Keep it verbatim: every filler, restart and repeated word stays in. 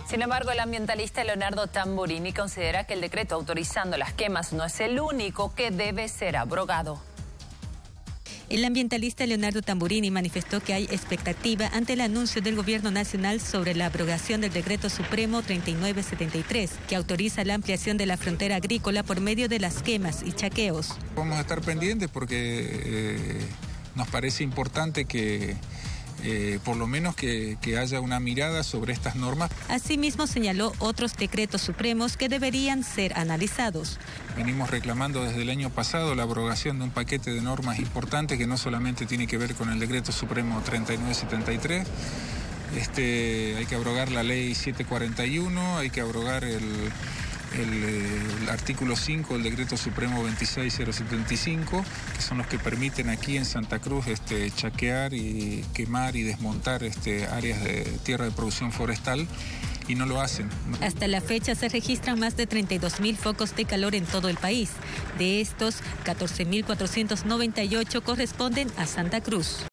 Sin embargo, el ambientalista Leonardo Tamburini considera que el decreto autorizando las quemas no es el único que debe ser abrogado. El ambientalista Leonardo Tamburini manifestó que hay expectativa ante el anuncio del Gobierno Nacional sobre la abrogación del Decreto Supremo treinta y nueve setenta y tres, que autoriza la ampliación de la frontera agrícola por medio de las quemas y chaqueos. Vamos a estar pendientes porque eh, nos parece importante que Eh, por lo menos que, que haya una mirada sobre estas normas. Asimismo señaló otros decretos supremos que deberían ser analizados. Venimos reclamando desde el año pasado la abrogación de un paquete de normas importantes que no solamente tiene que ver con el Decreto Supremo treinta y nueve setenta y tres, este, hay que abrogar la ley setecientos cuarenta y uno, hay que abrogar el... El, el artículo cinco del Decreto Supremo veintiséis mil setenta y cinco, que son los que permiten aquí en Santa Cruz este, chaquear y quemar y desmontar este, áreas de tierra de producción forestal, y no lo hacen. Hasta la fecha se registran más de treinta y dos mil focos de calor en todo el país. De estos, catorce mil cuatrocientos noventa y ocho corresponden a Santa Cruz.